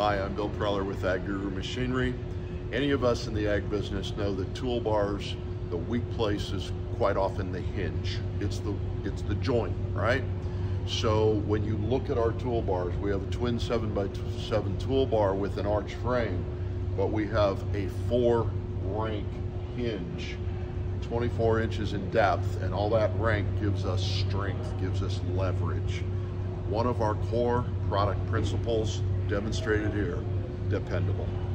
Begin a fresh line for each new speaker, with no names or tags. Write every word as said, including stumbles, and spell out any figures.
Hi, I'm Bill Preller with AGuru Machinery. Any of us in the ag business know that toolbars, the weak place is quite often the hinge. It's the, it's the joint, right? So when you look at our toolbars, we have a twin seven by seven toolbar with an arch frame, but we have a four rank hinge, twenty-four inches in depth, and all that rank gives us strength, gives us leverage. One of our core product principles demonstrated here: dependable.